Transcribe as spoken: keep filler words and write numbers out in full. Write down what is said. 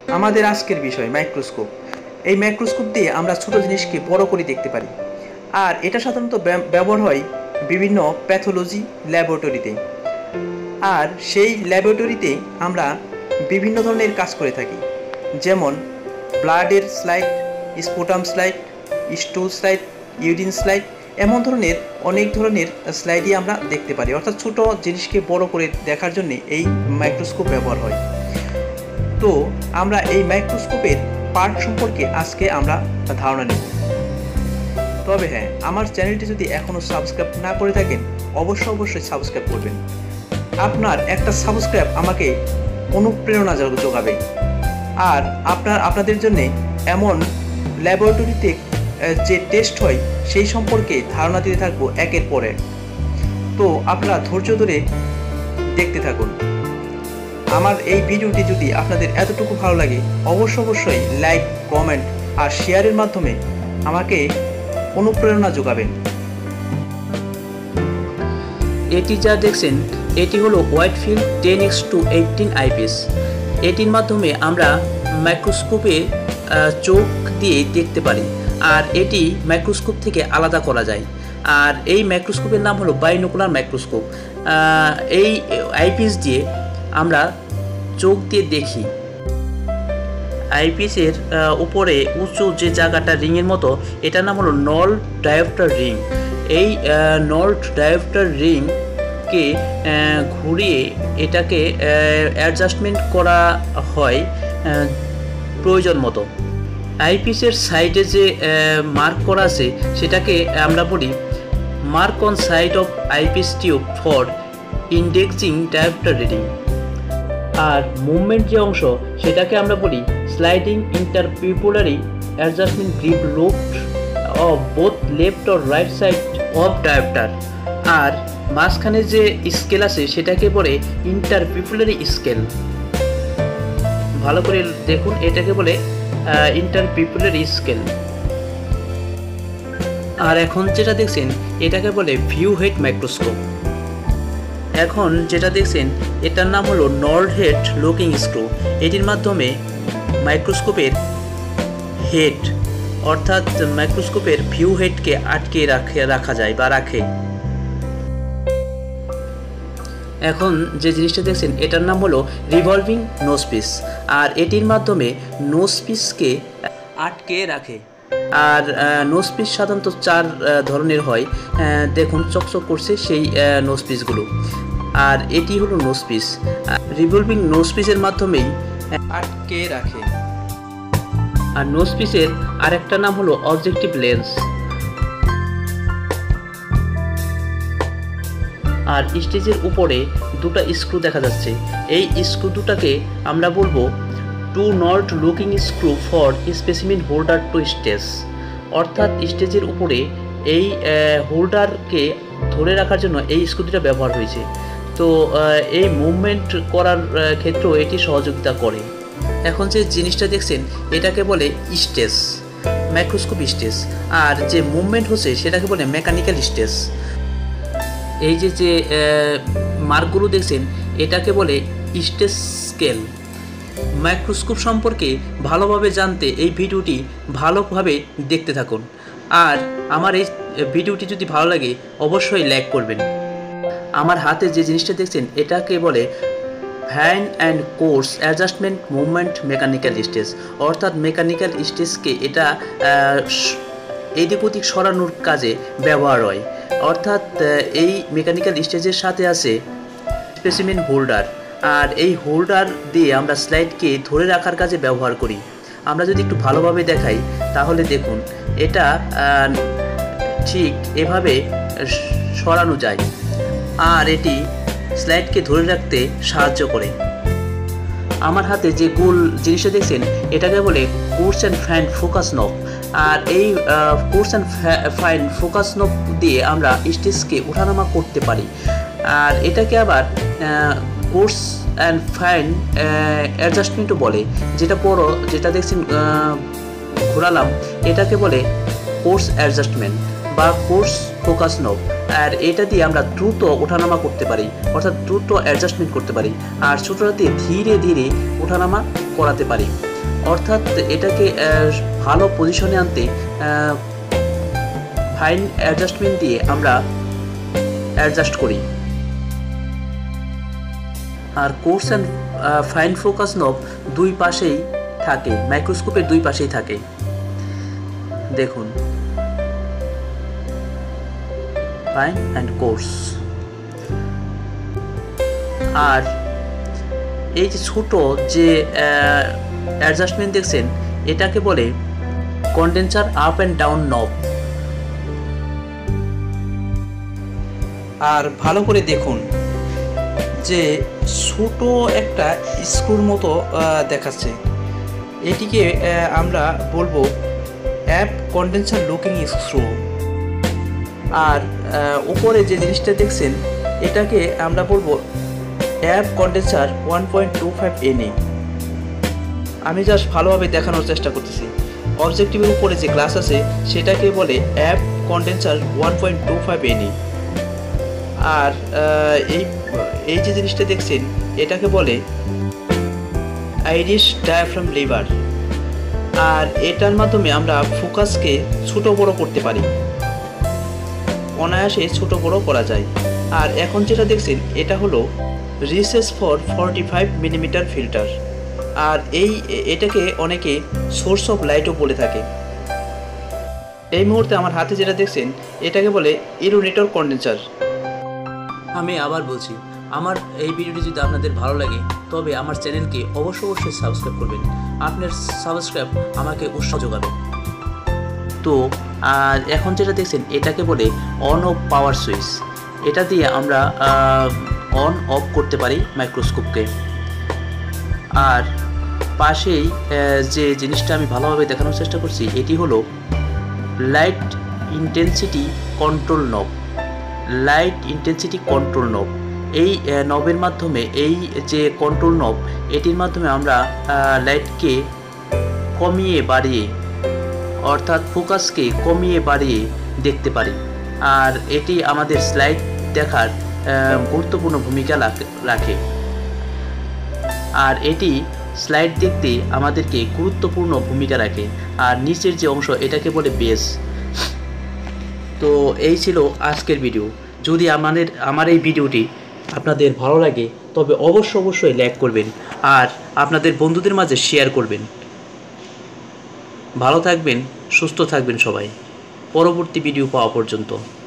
আমাদের আজকের বিষয় মাইক্রোস্কোপ। এই মাইক্রোস্কোপ দিয়ে আমরা ছোট জিনিসকে বড় করে দেখতে পারি, আর এটা সাধারণত ব্যবহার হয় বিভিন্ন প্যাথোলজি ল্যাবরেটরিতে। আর সেই ল্যাবরেটরিতে আমরা বিভিন্ন ধরনের কাজ করে থাকি, যেমন ব্লাডের slide, sputum slide, stool slide, urine slide, এমন ধরনের অনেক ধরনের স্লাইডই আমরা দেখতে পারি। অর্থাৎ ছোট জিনিসকে বড় করে দেখার জন্য এই মাইক্রোস্কোপ ব্যবহার হয়। তো আমরা এই মাইক্রোস্কোপের পার্ট সম্পর্কে আজকে আমরা ধারণা নেব। তবে হ্যাঁ, আমার চ্যানেলটি যদি এখনও সাবস্ক্রাইব না করে থাকেন, অবশ্যই অবশ্যই সাবস্ক্রাইব করবেন। আপনার একটা সাবস্ক্রাইব আমাকে অনুপ্রেরণা যোগাবে, আর আপনার আপনাদের জন্যে এমন ল্যাবরেটরিতে যে টেস্ট হয় সেই সম্পর্কে ধারণা দিতে থাকবো একের পর এক। তো আপনারা ধৈর্য ধরে দেখতে থাকুন। আমার এই ভিডিওটি যদি আপনাদের এতটুকু ভালো লাগে, অবশ্যই অবশ্যই লাইক, কমেন্ট আর শেয়ারের মাধ্যমে আমাকে অনুপ্রেরণা যোগাবেন। এটি যা দেখছেন এটি হলো Whitefield ten X to eighteen IPS. এটির মাধ্যমে আমরা মাইক্রোস্কোপে চোখ দিয়ে দেখতে পারি, আর এটি মাইক্রোস্কোপ থেকে আলাদা করা যায়। আর এই মাইক্রোস্কোপের নাম হলো বাইনোকুলার মাইক্রোস্কোপ। এই আইপিএস দিয়ে আমরা চোখ দিয়ে দেখি। আইপিএসের উপরে উঁচু যে জায়গাটা রিংয়ের মতো, এটার নাম হলো নল ডায়োপ্টার রিং। এই নল ডায়োপ্টার রিংকে ঘুরিয়ে এটাকে অ্যাডজাস্টমেন্ট করা হয় প্রয়োজন মতো। আইপিএসের সাইডে যে মার্ক করা আছে সেটাকে আমরা বলি mark on side of IPS tube for indexing diopter reading. আর মুভমেন্ট যে অংশ সেটাকে আমরা বলি sliding interpupillary adjustment grip loop of both left or right side of diopter. আর মাঝখানে যে স্কেল আছে সেটাকে বলে ইন্টারপিপুলারি স্কেল। ভালো করে দেখুন, এটাকে বলে ইন্টারপিপুলারি স্কেল। আর এখন যেটা দেখছেন এটাকে বলে ভিউ হেড মাইক্রোস্কোপ। এখন যেটা দেখছেন এটার নাম হলো নর্ড হেড লুকিং স্ক্রু। এটির মাধ্যমে মাইক্রোস্কোপের হেড অর্থাৎ মাইক্রোস্কোপের ভিউ হেডকে আটকে রাখে রাখা যায় বা রাখে। এখন যে জিনিসটা দেখছেন এটার নাম হলো রিভলভিং নোজপিস, আর এটির মাধ্যমে নোজপিসকে আটকে রাখে। আর নোজপিস সাধারণত চার ধরনের হয়, দেখুন চকচক করছে সেই নোজপিসগুলো। আর এটি হলো নোজপিস। রিভলভিং নোজপিসের মাধ্যমেই আটকে রাখে। আর নোজপিসের আরেকটা নাম হলো অবজেক্টিভ লেন্স। আর স্টেজের উপরে দুটো স্ক্রু দেখা যাচ্ছে। এই স্ক্রু দুটাকে আমরা বলবো two not locking screw for specimen holder to stage. অর্থাৎ স্টেজের উপরে এই হোল্ডারকে ধরে রাখার জন্য এই স্ক্রু দুটা ব্যবহার হয়েছে। তো এই মুভমেন্ট করার ক্ষেত্রেও এটি সহযোগিতা করে। এখন যে জিনিসটা দেখছেন এটাকে বলে স্টেজ, মাইক্রোস্কোপ স্টেজ। আর যে মুভমেন্ট হচ্ছে সেটাকে বলে মেকানিক্যাল স্টেজ। এই যে যে মার্কগুলো দেখছেন এটাকে বলে স্টেজ স্কেল। মাইক্রোস্কোপ সম্পর্কে ভালোভাবে জানতে এই ভিডিওটি ভালোভাবে দেখতে থাকুন। আর আমার এই ভিডিওটি যদি ভালো লাগে অবশ্যই লাইক করবেন। আমার হাতে যে জিনিসটা দেখছেন এটাকে বলে hand and coarse adjustment movement mechanical stage. অর্থাৎ মেকানিক্যাল স্টেজকে এটা এদিক ওদিক সরানোর কাজে ব্যবহার হয়। অর্থাৎ এই মেকানিক্যাল স্টেজের সাথে আছে স্পেসিমেন হোল্ডার, আর এই হোল্ডার দিয়ে আমরা স্লাইডকে ধরে রাখার কাজে ব্যবহার করি। আমরা যদি একটু ভালোভাবে দেখাই তাহলে দেখুন এটা ঠিক এভাবে সরানো যায়, আর এটি স্লাইডকে ধরে রাখতে সাহায্য করে। আমার হাতে যে গোল জিনিসটা দেখছেন এটাকে বলে course and fine focus knob. আর এই কোর্স অ্যান্ড ফাইন ফোকাস নব দিয়ে আমরা স্টেজকে ওঠানামা করতে পারি। আর এটাকে আবার কোর্স অ্যান্ড ফাইন অ্যাডজাস্টমেন্টও বলে। যেটা বড় যেটা দেখছেন ঘোরালাম এটাকে বলে কোর্স অ্যাডজাস্টমেন্ট বা কোর্স ফোকাস নব। আর এটা দিয়ে আমরা দ্রুত ওঠানামা করতে পারি, অর্থাৎ দ্রুত অ্যাডজাস্টমেন্ট করতে পারি। আর ছোটরা দিয়ে ধীরে ধীরে ওঠানামা করাতে পারি। অর্থাৎ এটাকে ভালো পজিশনে আনতে ফাইন অ্যাডজাস্টমেন্ট দিয়ে আমরা অ্যাডজাস্ট করি। আর coarse and fine focus knob দুই পাশেই থাকে, মাইক্রোস্কোপের দুই পাশেই থাকে। দেখুন, ফাইন অ্যান্ড কোর্স। আর এই যে ছোট যে অ্যাডজাস্টমেন্ট দেখছেন, এটাকে বলে কন্ডেন্সার আপ অ্যান্ড ডাউন নব। আর ভালো করে দেখুন যে ছোট একটা স্ক্রুর মতো দেখাচ্ছে, এটিকে আমরা বলবো অ্যাপ কন্ডেন্সার লুকিং স্ক্রু। আর উপরে যে জিনিসটা দেখছেন, এটাকে আমরা বলবো Abbe condenser one point two five N A. আমি জাস্ট ভালোভাবে দেখানোর চেষ্টা করতেছি। অবজেক্টিভের উপরে যে গ্লাস আছে সেটাকে বলে Abbe condenser one point two five N A. আর এই এই যে জিনিসটা দেখছেন, এটাকে বলে আইরিশ ডায়াফ্রাম লিভার। আর এটার মাধ্যমে আমরা ফোকাসকে ছোট বড় করতে পারি, অনায়াসে ছোট বড় করা যায়। আর এখন যেটা দেখছেন, এটা হলো recess for forty five millimetre filter. আর এই এটাকে অনেকে সোর্স অফ লাইটও বলে থাকে। এই মুহূর্তে আমার হাতে যেটা দেখছেন, এটাকে বলে ইরোনেটর কন্ডেন্সার। আমি আবার বলছি, আমার এই ভিডিওটি যদি আপনাদের ভালো লাগে তবে আমার চ্যানেলকে অবশ্যই অবশ্যই সাবস্ক্রাইব করবেন। আপনার সাবস্ক্রাইব আমাকে উৎসাহ যোগাবে। তো আর এখন যেটা দেখছেন, এটাকে বলে অন অফ পাওয়ার সুইচ। এটা দিয়ে আমরা অন অফ করতে পারি মাইক্রোস্কোপকে। আর পাশেই যে জিনিসটা আমি ভালোভাবে দেখানোর চেষ্টা করছি, এটি হলো light intensity control knob. Light intensity control knob, এই নবের মাধ্যমে, এই যে কন্ট্রোল নব, এটির মাধ্যমে আমরা লাইটকে কমিয়ে বাড়িয়ে, অর্থাৎ ফোকাসকে কমিয়ে বাড়িয়ে দেখতে পারি। আর এটি আমাদের স্লাইড দেখার গুরুত্বপূর্ণ ভূমিকা রাখে। আর এটি স্লাইড দেখতে আমাদেরকে গুরুত্বপূর্ণ ভূমিকা রাখে। আর নিচের যে অংশ, এটাকে বলে বেস। তো এই ছিল আজকের ভিডিও। যদি আমাদের আমার এই ভিডিওটি আপনাদের ভালো লাগে তবে অবশ্যই অবশ্যই লাইক করবেন আর আপনাদের বন্ধুদের মাঝে শেয়ার করবেন। ভালো থাকবেন, সুস্থ থাকবেন সবাই। পরবর্তী ভিডিও পাওয়া পর্যন্ত।